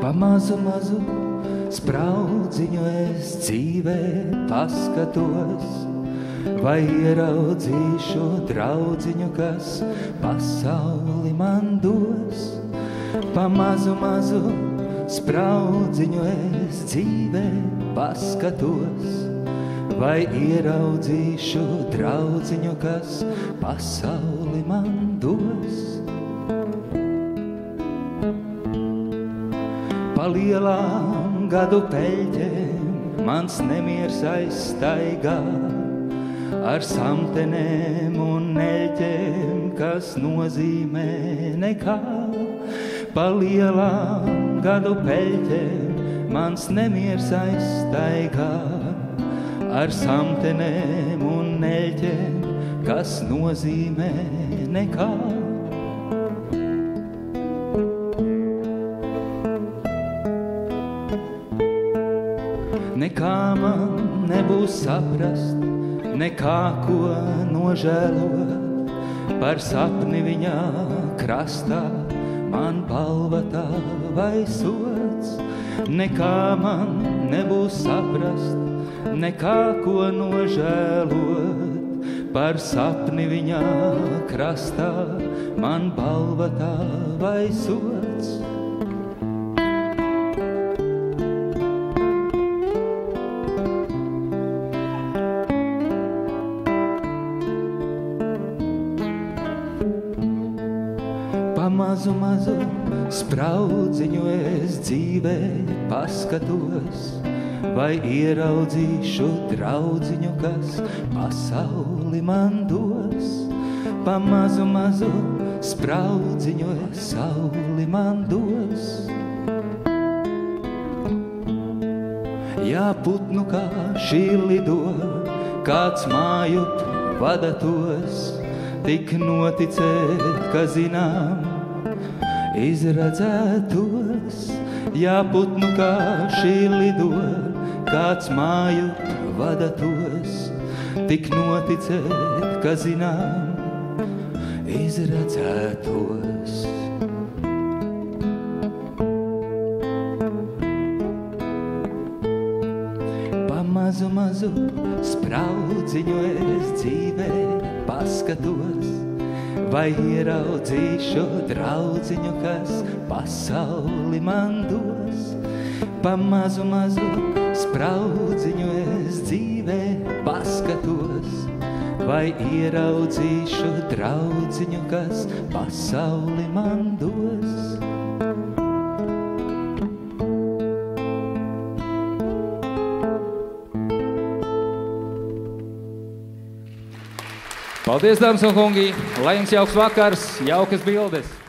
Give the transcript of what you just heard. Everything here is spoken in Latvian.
Pa mazu, mazu spraudziņu es dzīvē paskatos, vai ieraudzīšu draudziņu, kas pasauli man dos. Pa mazu, mazu spraudziņu es dzīvē paskatos, vai ieraudzīšu draudziņu, kas pasauli man dos. Pa lielām gadu peļķēm mans nemiers aizstaigā, ar samtenēm un neļķēm, kas nozīmē nekā. Pa lielām gadu peļķēm mans nemiers aizstaigā, ar samtenēm un neļķēm, kas nozīmē nekā. Nekā man nebūs saprast, nekā ko nožēlot, par sapni viņā krastā, man balva tā vai sots. Nekā man nebūs saprast, nekā ko nožēlot, par sapni viņā krastā, man balva tā vai sots. Pa mazu, mazu spraudziņu es dzīvē paskatos, vai ieraudzīšu draudziņu, kas pasauli man dos. Pa mazu, mazu spraudziņu es sauli man dos. Ja putnu kā šī lido, kāds mājup vadatos, tik noticēt, ka zinām, izredzētos. Ja putnu kā šī lido, kāds māju vadatos, tik noticēt, ka zinām, izredzētos. Pa mazu, mazu spraudziņu es dzīvē paskatos, vai ieraudzīšu draudziņu, kas pasauli man dos. Pa mazu, mazu spraudziņu es dzīvē paskatos, vai ieraudzīšu draudziņu, kas pasauli man dos. Paldies, dāmas un kungi! Lai jums jauks vakars, jaukas bildes!